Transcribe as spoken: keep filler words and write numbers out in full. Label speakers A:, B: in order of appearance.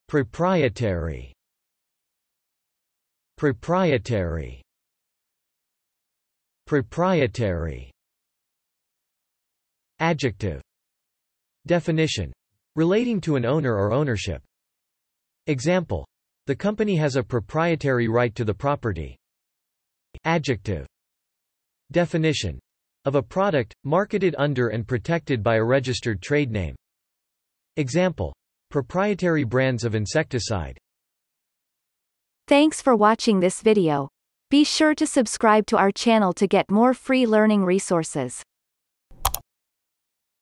A: proprietary, proprietary, proprietary. Adjective. Definition: relating to an owner or ownership. Example: the company has a proprietary right to the property. Adjective. Definition: of a product, marketed under and protected by a registered trade name. Example: proprietary brands of insecticide.
B: Thanks for watching this video. Be sure to subscribe to our channel to get more free learning resources.